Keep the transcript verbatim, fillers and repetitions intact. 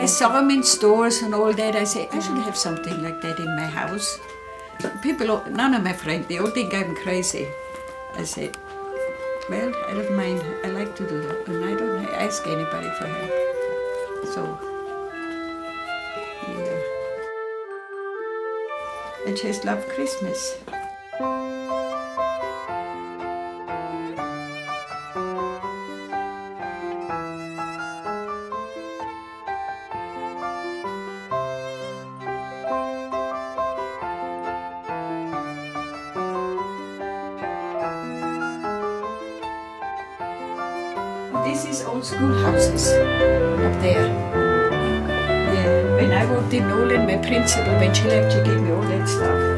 saw them in stores and all that. I said, I should have something like that in my house. People, none of my friends, they all think I'm crazy. I said, well, I don't mind. I like to do that, and I don't ask anybody for help. So, yeah. I just love Christmas. This is old schoolhouses up there. Yeah. When I worked in Nolan, my principal, when she left, she gave me all that stuff.